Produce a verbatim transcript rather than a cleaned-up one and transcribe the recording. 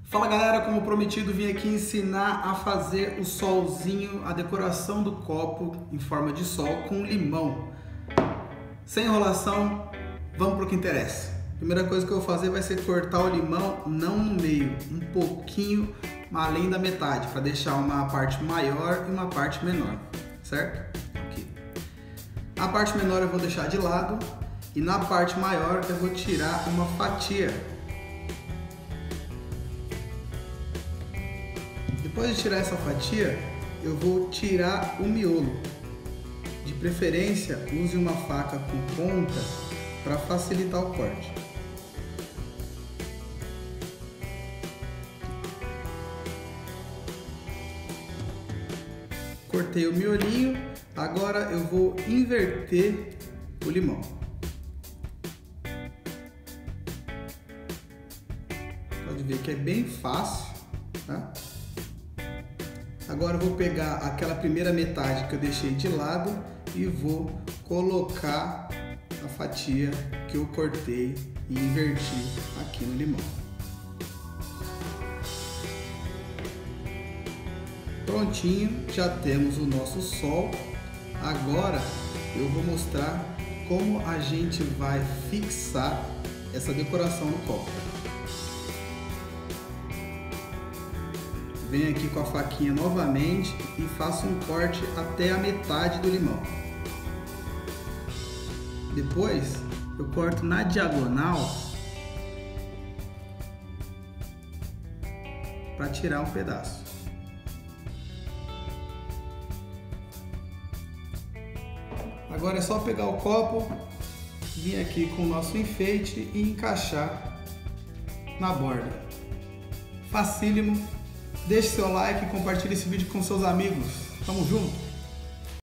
Fala galera, como prometido, vim aqui ensinar a fazer o solzinho, a decoração do copo em forma de sol com limão. Sem enrolação, vamos para o que interessa. Primeira coisa que eu vou fazer vai ser cortar o limão não no meio, um pouquinho além da metade, para deixar uma parte maior e uma parte menor, certo? Aqui. A parte menor eu vou deixar de lado e na parte maior eu vou tirar uma fatia. Depois de tirar essa fatia, eu vou tirar o miolo. De preferência, use uma faca com ponta para facilitar o corte. Cortei o miolinho, agora eu vou inverter o limão. Pode ver que é bem fácil, tá? Agora eu vou pegar aquela primeira metade que eu deixei de lado e vou colocar a fatia que eu cortei e inverti aqui no limão. Prontinho, já temos o nosso sol. Agora eu vou mostrar como a gente vai fixar essa decoração no copo. Venho aqui com a faquinha novamente e faço um corte até a metade do limão. Depois eu corto na diagonal para tirar um pedaço. Agora é só pegar o copo, vir aqui com o nosso enfeite e encaixar na borda. Facílimo. Deixe seu like e compartilhe esse vídeo com seus amigos. Tamo junto!